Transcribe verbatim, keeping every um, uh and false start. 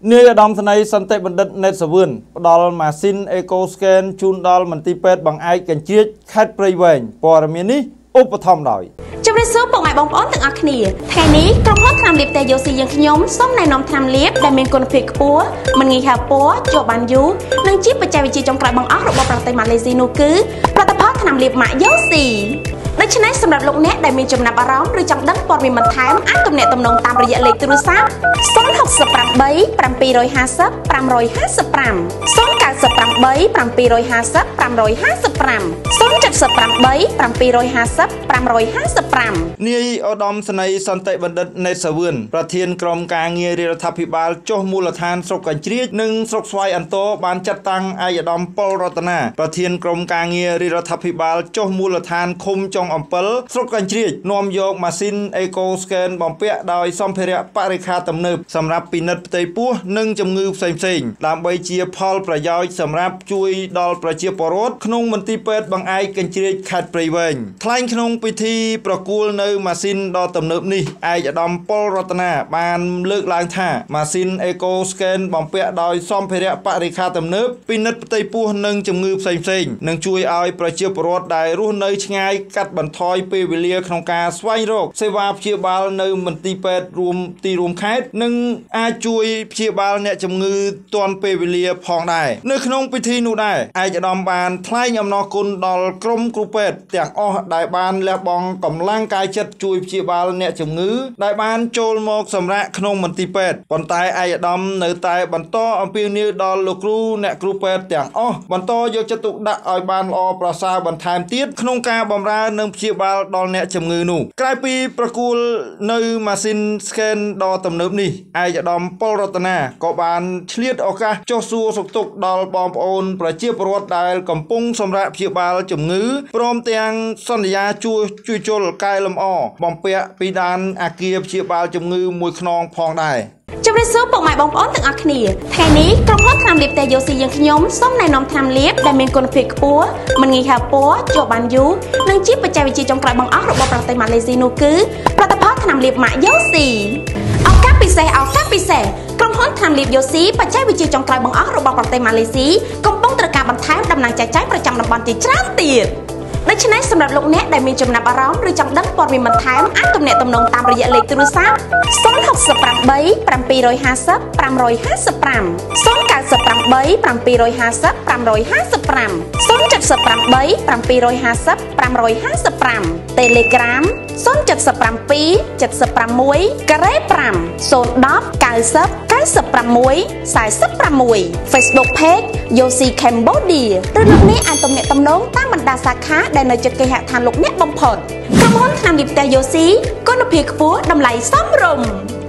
Nơi đồng thân này sân tệបណ្ឌិត Net Savun ផ្ដល់ machine Eco Scan ជូនដល់មន្ទីរពេទ្យបង្អែកកញ្ជ្រៀចខេត្តព្រៃវែងព័ត៌មាននេះឧបត្ថម្ភដោយជំរាបសួរពុកម៉ែបងប្អូនទាំងអស់គ្នាថ្ងៃនេះក្រុមហ៊ុនថ្នាំលាបតេយូស៊ីយើងខ្ញុំសូមណែនាំថ្នាំលាបដែលមានគុណភាពខ្ពស់មិនងាយហើរពណ៌ជាប់បានយូរនិងជាបច្ចេកវិទ្យាចុងក្រោយបង្អស់របស់ប្រទេសម៉ាឡេស៊ីនោះគឺផលិតផលថ្នាំលាបម៉ាក់យូស៊ីដូច្នេះសម្រាប់លោកអ្នកដែលមានចំណាប់អារម្មណ៍ឬចង់ដឹងព័ត៌មានបន្ថែមអាចទំនាក់ទំនងតាមរយៈលេខទូរស័ព្ទ 068 750 555 098 750 555 នាយឧត្តមសេនីយ៍សន្តិបណ្ឌិត Net Savun ប្រធានក្រុមការងាររដ្ឋាភិបាលចុះមូលដ្ឋានស្រុកកញ្ជ្រៀចនិងស្រុកស្វាយអន្តរបានចាត់តាំងឯកឧត្តមប៉ុលរតនាប្រធានក្រុមការងាររដ្ឋាភិបាលចុះមូលដ្ឋានឃុំចុងអំពិលស្រុកកញ្ជ្រៀចនាំយកម៉ាស៊ីន Eco Scan បំពាក់ដោយសម្ភារៈបរិក្ខារទំនើបសម្រាប់ពិនិត្យផ្ទៃពោះនិងជំងឺផ្សេងៗដើម្បីជាផលប្រយោជន៍សម្រាប់ជួយដល់ប្រជាពលរដ្ឋក្នុងមន្ទីរពេទ្យបង្អែកកញ្ជ្រៀចខេត្តព្រៃវែងថ្លែងក្នុងពិធីប្រគល់នៅម៉ាស៊ីនដ៏ទំនើបនេះឯកឧត្តមប៉ុលរតនាបានលើកឡើងថាម៉ាស៊ីន Eco Scan បំពាក់ដោយសម្ភារៈបរិក្ខារទំនើបពិនិត្យផ្ទៃពោះនិងជំងឺផ្សេងៗនឹងជួយឲ្យប្រជាពលរដ្ឋដែលរស់នៅឆ្ងាយកាត់បន្ថយពេលវេលាក្នុងការស្វែងរកសេវាព្យាបាលនៅមន្ទីរពេទ្យរួមទីរួមខេត្តនិងអាចជួយព្យាបាលអ្នកជំងឺទាន់ពេលវេលាផងដែរនៅក្នុងពិធីនោះដែរឯកឧត្តមបានថ្លែងអំណរគុណដល់ក្រុមគ្រូពេទ្យទាំងអស់ដែលបានលះបង់កម្លាំងកាយចិត្តជួយព្យាបាលអ្នកជំងឺដែលបានចូលមកសម្រាកក្នុងមន្ទីរពេទ្យប៉ុន្តែឯកឧត្តមនៅតែបន្តអំពាវនាវដល់លោកគ្រូអ្នកគ្រូពេទ្យទាំងអស់បន្តយកចិត្តទុកដាក់ឲ្យបានល្អប្រសើរបន្ថែមទៀតក្នុងការបម្រើនិងព្យាបាលដល់អ្នកជំងឺនោះក្រៅពីប្រគល់នៅម៉ាស៊ីន Scan ដ៏ទំនើបនេះឯកឧត្តមប៉ុលរតនាក៏បានឆ្លៀតឱកាសចុះសួរសុខទុក្ខដល់បងប្អូនប្រជាពលរដ្ឋដែលកំពុងសម្រាកព្យាបាលជំងឺព្រមទាំងសន្យាជួយជួយជុលកែលម្អបំពាក់ពីដានអាគារព្យាបាលជំងឺមួយខ្នងផងដែរជំរាបសួរពុកម៉ែបងប្អូនទាំងអស់គ្នាថ្ងៃនេះក្រុមហ៊ុនថ្នាំលាបតេយូស៊ីយើងខ្ញុំសូមណែនាំថ្នាំលាបដែលមានគុណភាពខ្ពស់មិនងាយហើរពណ៌ជាប់បានយូរនិងជាបច្ចេកវិទ្យាចុងក្រោយបង្អស់របស់ប្រទេសម៉ាឡេស៊ីនោះគឺផលិតផលថ្នាំលាបម៉ាក់យូស៊ីឱកាសពិសេសឱកាសពិសេសក្រុមហ៊ុនថ្នាំលាបយូស៊ីបច្ចេកវិទ្យាចុងក្រោយបង្អស់របស់ប្រទេសម៉ាឡេស៊ីកំពុងត្រូវការបន្ថែមដំណើរចែកចាយប្រចាំតំបន់ជាច្រើនទៀតដូច្នេះសម្រាប់លោកអ្នកដែលមានចំណាប់អារម្មណ៍ឬចង់ដឹងព័ត៌មានបន្ថែមអាចទំនាក់ទំនងតាមរយៈលេខទូរស័ព្ទ 068 750 555 098 750 555 078 750 555 Telegram 077 76 ការ៉េ5 010 90 96 46 Facebook Page Yosi Cambodia ឬលោកអ្នកអាចទំនាក់ទំនងតាមបណ្ដាសាខាដែលនៅជិតគេហដ្ឋានលោកអ្នកបំផុតក្រុមហ៊ុនថ្នាំលាបតេយូស៊ីគុណភាពខ្ពស់តម្លៃសមរម្យ